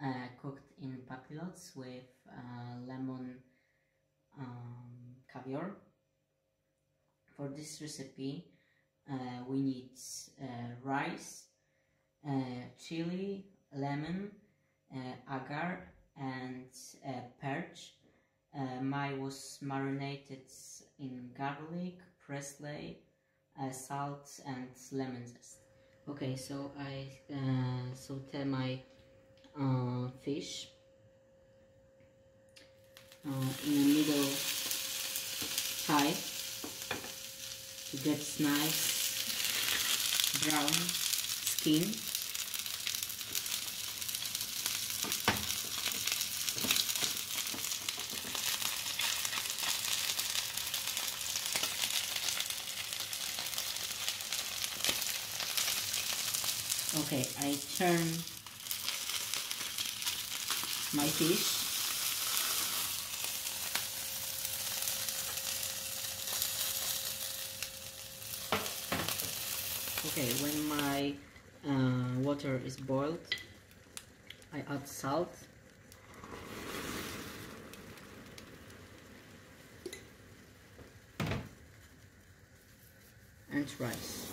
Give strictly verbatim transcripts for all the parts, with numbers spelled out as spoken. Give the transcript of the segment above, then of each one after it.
uh, cooked in papillotes with uh, lemon um, caviar. For this recipe uh, we need uh, rice, uh, chili, lemon, uh, agar and uh, perch. Uh, mine was marinated in garlic, parsley, uh, salt and lemon zest. Okay, so I uh, saute my uh, fish uh, in a middle high to get nice brown skin. Okay, I turn my fish. Okay, when my uh, water is boiled, I add salt, and rice.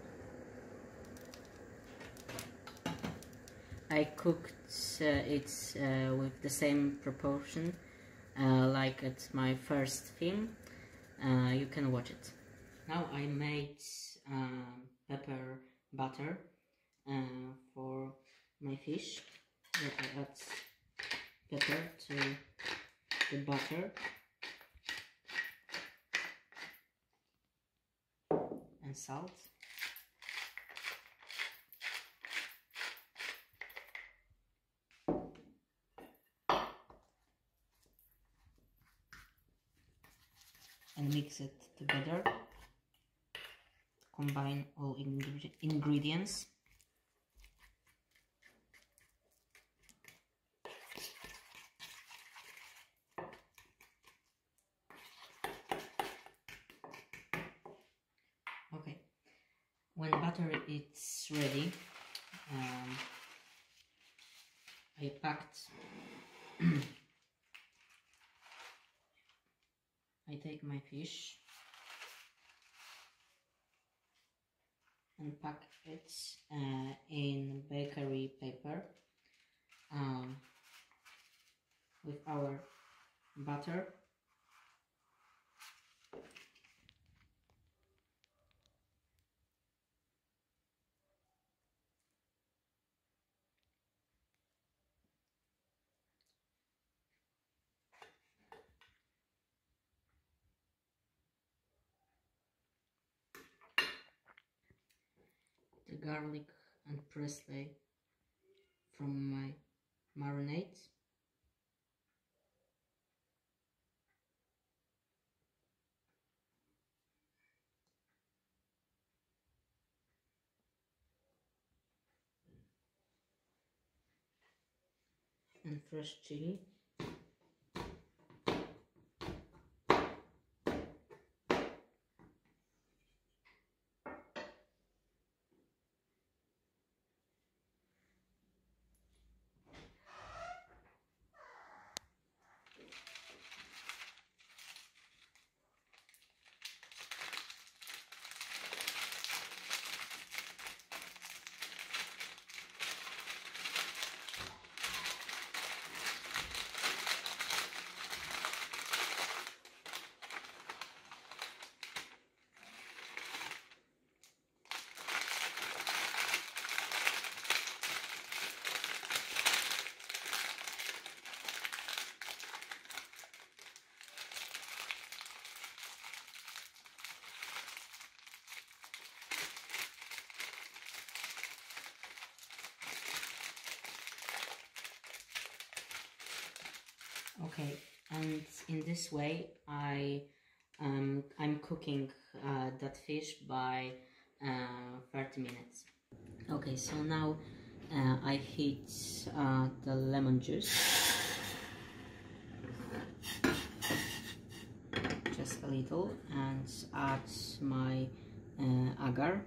I cooked uh, it uh, with the same proportion uh, like at my first film. Uh, you can watch it. Now I made uh, pepper butter uh, for my fish. Here I add pepper to the butter and salt. And mix it together. Combine all ingre ingredients. Okay, when butter is ready, um, I packed I take my fish and pack it uh, in bakery paper um, with our butter. The garlic and parsley from my marinade. And fresh chili. Okay, and in this way I um, I'm cooking uh, that fish by uh, thirty minutes. Okay, so now uh, I heat uh, the lemon juice, just a little, and add my uh, agar.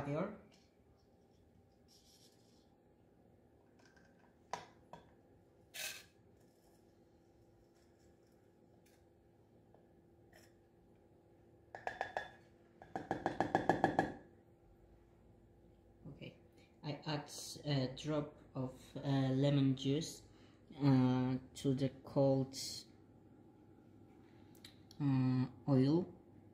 caviar. Okay, I add a drop of uh, lemon juice uh, to the cold uh, oil.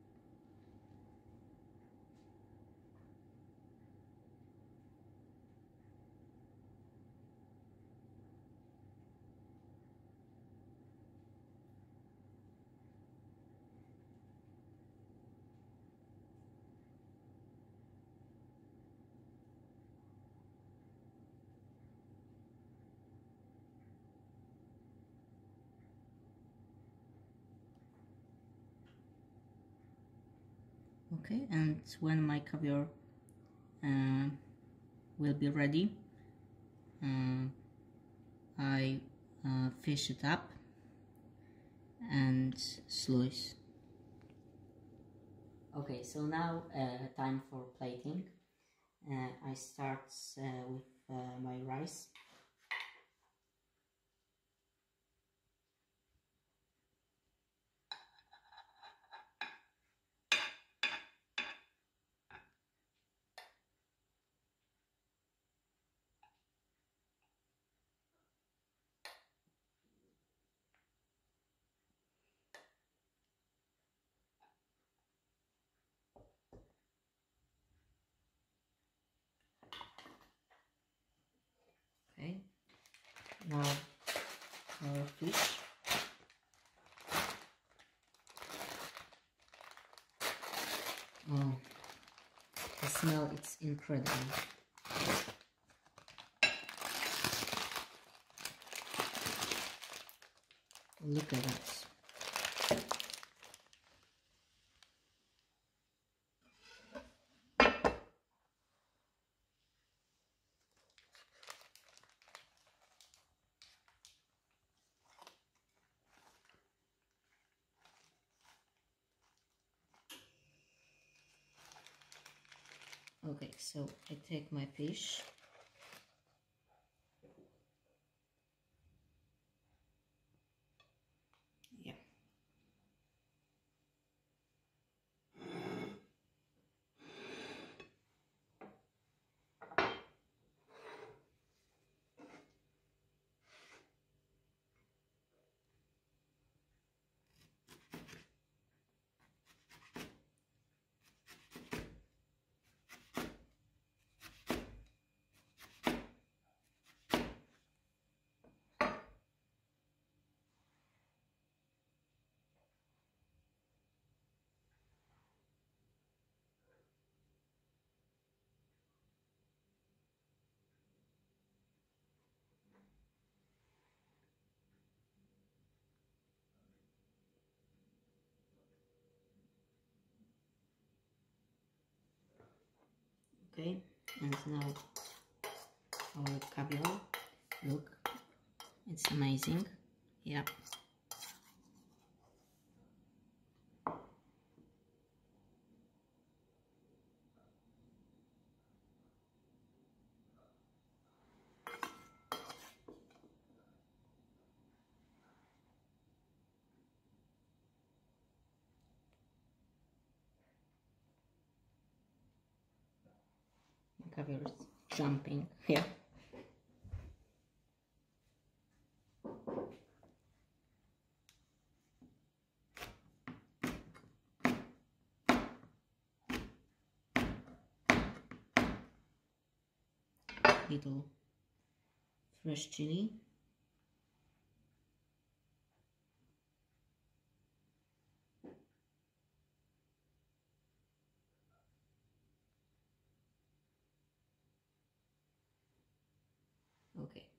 Okay, and when my caviar uh, will be ready, uh, I uh, fish it up and slice. Okay, so now uh, time for plating. Uh, I start uh, with uh, my rice. Okay, now our fish. Oh, the smell, it's incredible. Look at that. Okay, so I take my fish. Yeah. Okay, and now our caviar. Look, it's amazing. Yeah. Caviar is jumping. Yeah. Little fresh chili. Okay.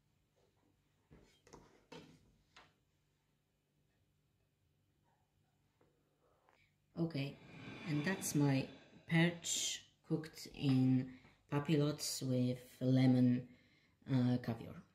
Okay, and that's my perch cooked in papillotes with lemon uh, caviar.